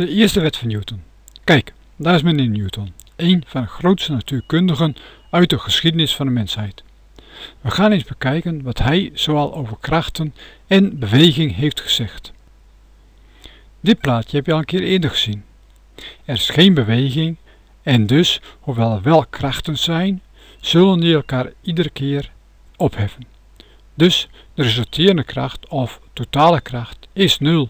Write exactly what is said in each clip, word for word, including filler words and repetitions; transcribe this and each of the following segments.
De eerste wet van Newton. Kijk, daar is meneer Newton, een van de grootste natuurkundigen uit de geschiedenis van de mensheid. We gaan eens bekijken wat hij zoal over krachten en beweging heeft gezegd. Dit plaatje heb je al een keer eerder gezien. Er is geen beweging en dus, hoewel er wel krachten zijn, zullen die elkaar iedere keer opheffen. Dus de resulterende kracht of totale kracht is nul.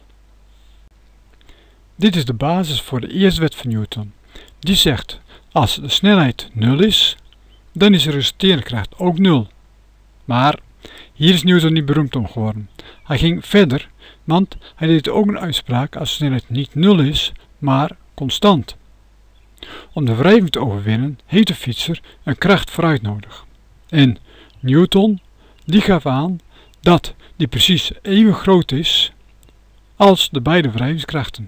Dit is de basis voor de eerste wet van Newton. Die zegt, als de snelheid nul is, dan is de resulterende kracht ook nul. Maar hier is Newton niet beroemd om geworden. Hij ging verder, want hij deed ook een uitspraak als de snelheid niet nul is, maar constant. Om de wrijving te overwinnen heeft de fietser een kracht vooruit nodig. En Newton die gaf aan dat die precies even groot is als de beide wrijvingskrachten.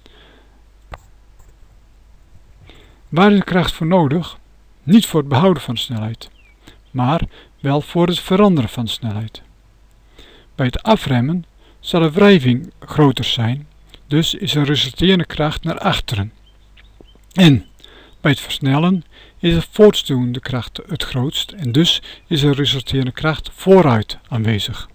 Waar is de kracht voor nodig? Niet voor het behouden van de snelheid, maar wel voor het veranderen van de snelheid. Bij het afremmen zal de wrijving groter zijn, dus is de resulterende kracht naar achteren. En bij het versnellen is de voortstuwende kracht het grootst en dus is de resulterende kracht vooruit aanwezig.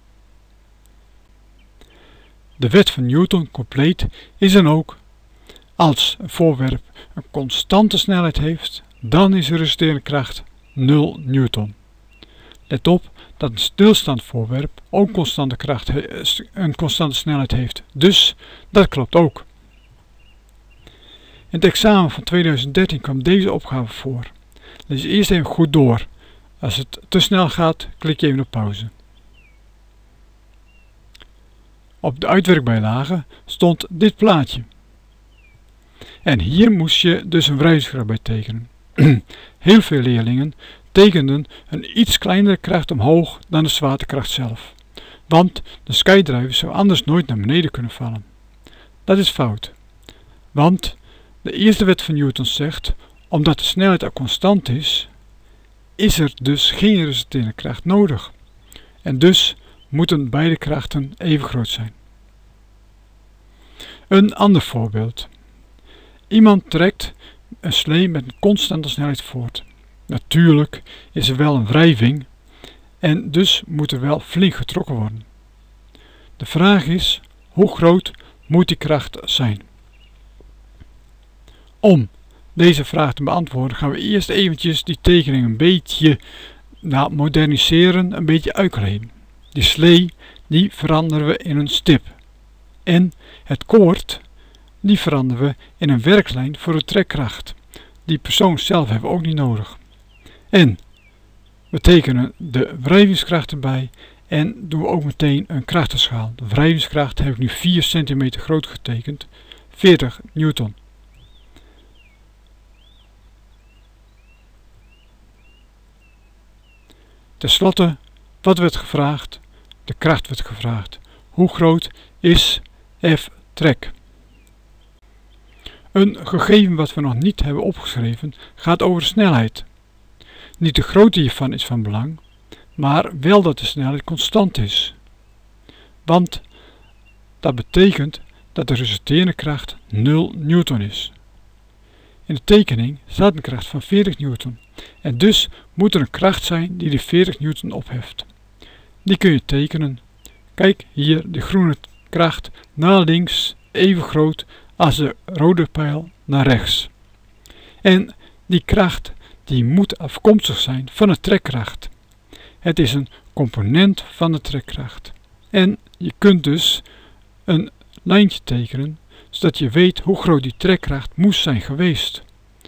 De wet van Newton compleet is dan ook, als een voorwerp een constante snelheid heeft, dan is de resulterende kracht nul newton. Let op dat een stilstaand voorwerp ook constante kracht, een constante snelheid heeft, dus dat klopt ook. In het examen van tweeduizend dertien kwam deze opgave voor. Lees eerst even goed door. Als het te snel gaat, klik je even op pauze. Op de uitwerkbijlage stond dit plaatje. En hier moest je dus een wrijvingskracht bij tekenen. Heel veel leerlingen tekenden een iets kleinere kracht omhoog dan de zwaartekracht zelf. Want de skydriver zou anders nooit naar beneden kunnen vallen. Dat is fout. Want de eerste wet van Newton zegt, omdat de snelheid al constant is, is er dus geen resulterende kracht nodig. En dus moeten beide krachten even groot zijn. Een ander voorbeeld. Iemand trekt een slee met een constante snelheid voort. Natuurlijk is er wel een wrijving en dus moet er wel flink getrokken worden. De vraag is, hoe groot moet die kracht zijn? Om deze vraag te beantwoorden gaan we eerst eventjes die tekening een beetje nou, moderniseren, een beetje uitkleden. Die slee die veranderen we in een stip. En het koord die veranderen we in een werklijn voor de trekkracht. Die persoon zelf hebben we ook niet nodig. En we tekenen de wrijvingskracht erbij en doen we ook meteen een krachtenschaal. De wrijvingskracht heb ik nu vier centimeter groot getekend, veertig newton. Ten slotte, wat werd gevraagd? De kracht werd gevraagd. Hoe groot is F trek? Een gegeven wat we nog niet hebben opgeschreven gaat over de snelheid. Niet de grootte hiervan is van belang, maar wel dat de snelheid constant is. Want dat betekent dat de resulterende kracht nul newton is. In de tekening staat een kracht van veertig newton en dus moet er een kracht zijn die de veertig newton opheft. Die kun je tekenen. Kijk hier de groene kracht naar links even groot als de rode pijl naar rechts. En die kracht die moet afkomstig zijn van de trekkracht. Het is een component van de trekkracht. En je kunt dus een lijntje tekenen zodat je weet hoe groot die trekkracht moest zijn geweest.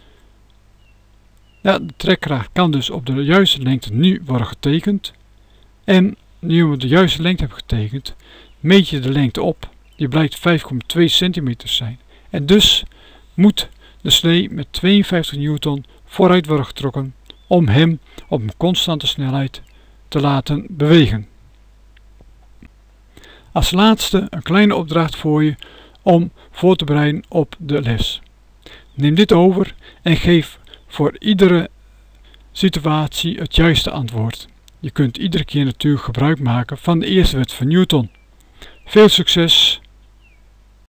Ja, de trekkracht kan dus op de juiste lengte nu worden getekend. En nu we de juiste lengte hebben getekend, meet je de lengte op. Die blijkt vijf komma twee centimeter zijn. En dus moet de slee met tweeënvijftig newton vooruit worden getrokken om hem op een constante snelheid te laten bewegen. Als laatste een kleine opdracht voor je om voor te bereiden op de les. Neem dit over en geef voor iedere situatie het juiste antwoord. Je kunt iedere keer natuurlijk gebruik maken van de eerste wet van Newton. Veel succes!